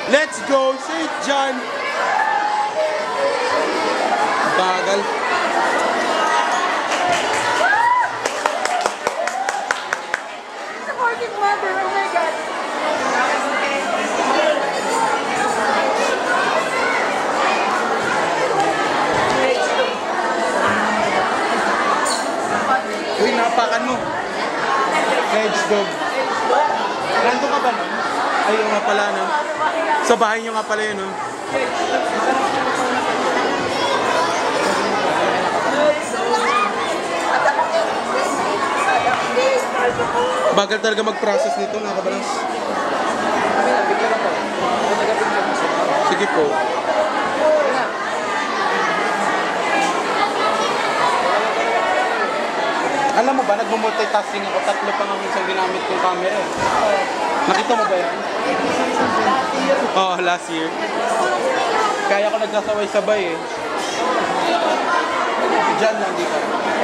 Let's go, St. John! Bagal. Supporting mother, oh my God. Uy, napakan mo. Hedge dog. Nandun ka ba nun? Ayun nga pala, no? Sa bahay nyo nga pala yun, no? Bagal talaga mag-process nito, nakabalas. Sige po. Alam mo ba, nagmo-multitasking ako. 3 pa nga minsan ginamit kong camera. Nakita mo ba yan? Oo, last year. Kaya ko nagsasabay-sabay eh. Diyan lang dito.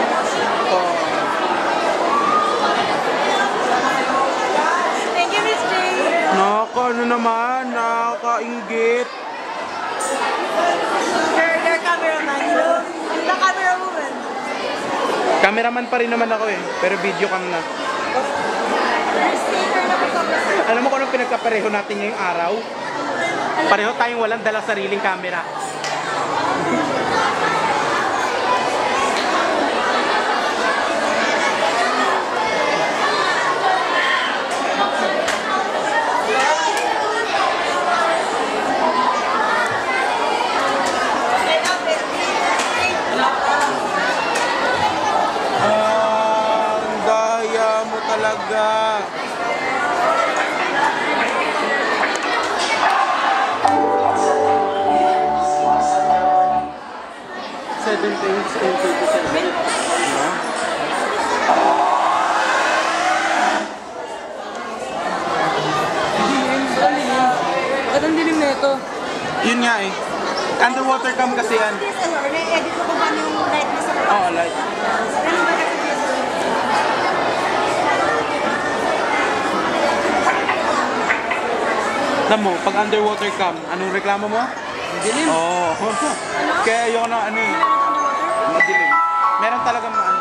Thank you, Miss Jane. Ano naman, nakakainggit. Your cameraman, you know? The camera woman. Cameraman pa rin naman ako eh, pero video cam na. Alam mo kung anong pinagkapareho natin ngayong araw? Pareho tayong walang dala sariling camera. Ang daya mo talaga. Bakit ang dilim na ito? Yun nga eh. Underwater cam kasi yan. Na-edit ko kung paano yung lightness sa Oo, light. Alam mo, pag underwater cam, anong reklamo mo? dilim? Oo. Kaya ayoko na ano eh. Madilim. Meron talagang ano.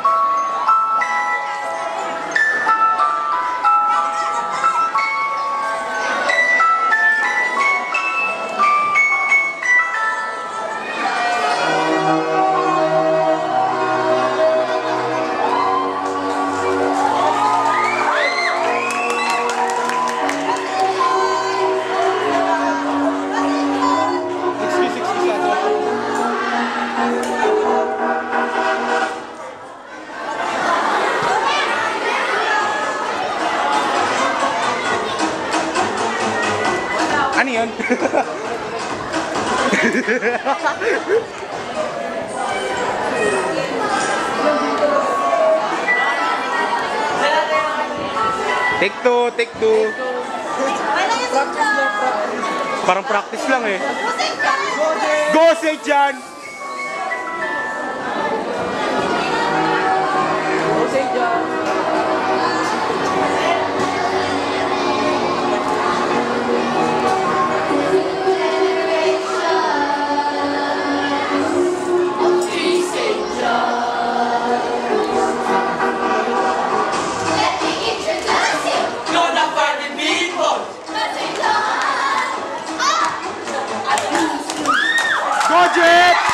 Ano yun? Take two, take two. Parang practice lang eh. Go, St. John! Go, St. John. Go, Jet!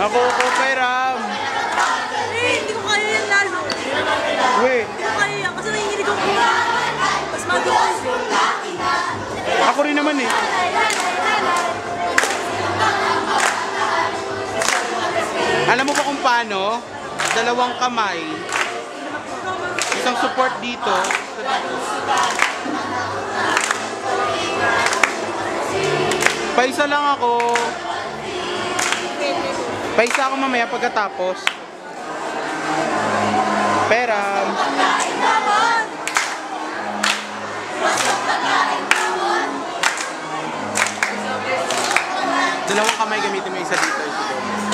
Ako, Peram. Hindi ko kaya yan lalo. Wait, Hindi ko kaya yan kasi nanginginig ako. Mas madulas. ako rin naman eh. Alam mo ba kung paano? Dalawang kamay. Isang support dito. Paisa lang ako. Paisa ako mamaya pagkatapos. Peram. Dalawang kamay gamitin mo isa dito.